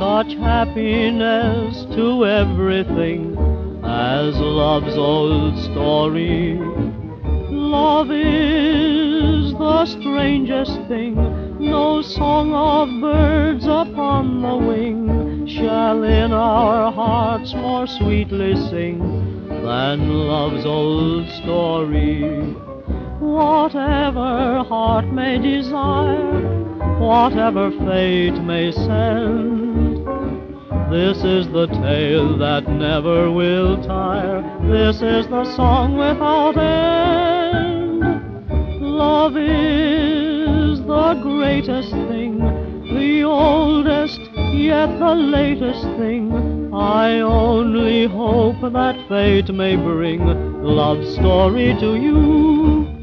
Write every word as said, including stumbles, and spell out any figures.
such happiness to everything as love's old story. Love is the strangest thing, no song of birds upon the wing shall in our hearts more sweetly sing than love's old story. Whatever heart may desire, whatever fate may send, this is the tale that never will tire, this is the song without end. Love is the greatest thing, the oldest yet the latest thing. I only hope that fate may bring love's story to you.